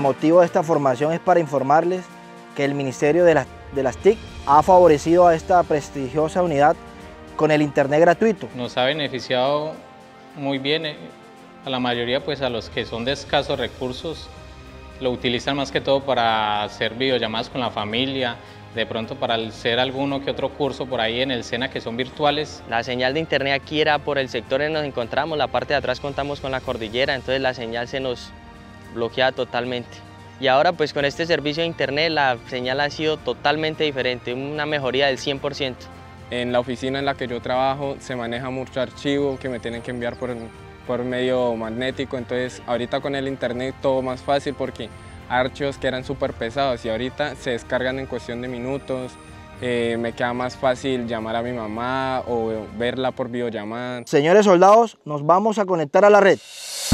motivo de esta formación es para informarles que el Ministerio de las TIC ha favorecido a esta prestigiosa unidad con el internet gratuito. Nos ha beneficiado muy bien, a la mayoría, pues a los que son de escasos recursos, lo utilizan más que todo para hacer videollamadas con la familia, de pronto para hacer alguno que otro curso por ahí en el SENA que son virtuales. La señal de internet aquí era por el sector en el que nos encontramos, la parte de atrás contamos con la cordillera, entonces la señal se nos bloqueaba totalmente. Y ahora pues con este servicio de internet la señal ha sido totalmente diferente, una mejoría del 100%. En la oficina en la que yo trabajo se maneja mucho archivo que me tienen que enviar por medio magnético, entonces ahorita con el internet todo más fácil porque archivos que eran súper pesados y ahorita se descargan en cuestión de minutos, me queda más fácil llamar a mi mamá o verla por videollamada. Señores soldados, nos vamos a conectar a la red.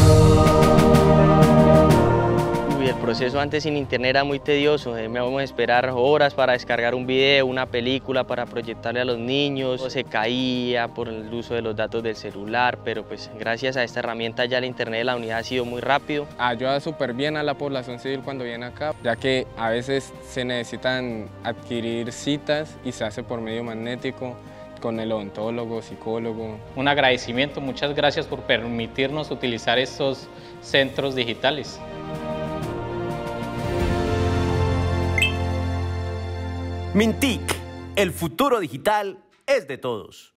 El proceso antes sin internet era muy tedioso, me vamos a esperar horas para descargar un video, una película para proyectarle a los niños, se caía por el uso de los datos del celular, pero pues gracias a esta herramienta ya el internet de la unidad ha sido muy rápido. Ayuda súper bien a la población civil cuando viene acá, ya que a veces se necesitan adquirir citas y se hace por medio magnético con el odontólogo, psicólogo. Un agradecimiento, muchas gracias por permitirnos utilizar estos centros digitales. Mintic, el futuro digital es de todos.